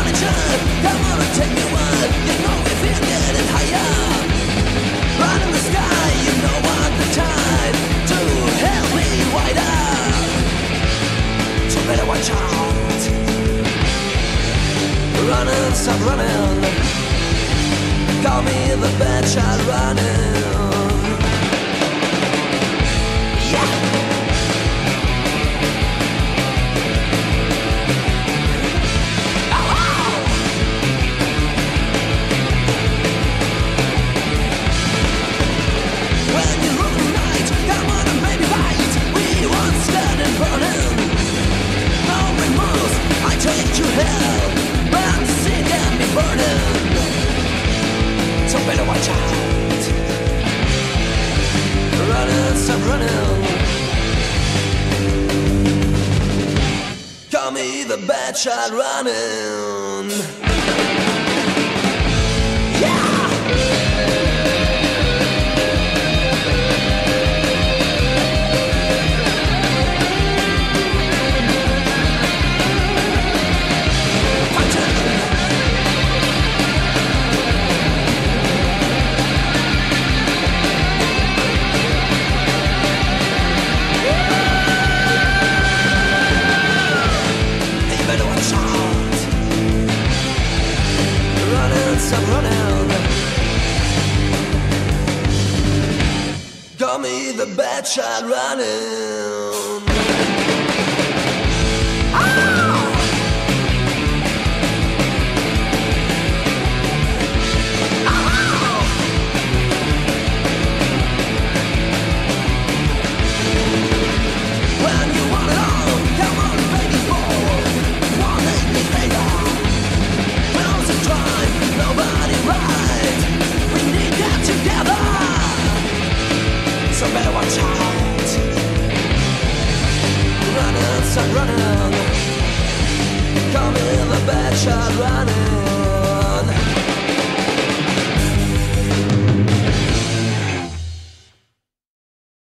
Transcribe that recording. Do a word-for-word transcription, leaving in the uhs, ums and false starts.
time. Come on and take me one. You know we feel getting higher. Right in the sky, you know what the tide to help me wider. So better watch out. Running, stop running. Call me the bad child running. Better watch out. Running, stop running. Call me the bad child running. Yeah! I'm running. Call me the bad child running. Ah! Ah! When you want it all, come on, baby boy. Won't make me favor. Now's the time. Nobody right. We need that together. So better watch out. Running, stop running. Call me the bad child running.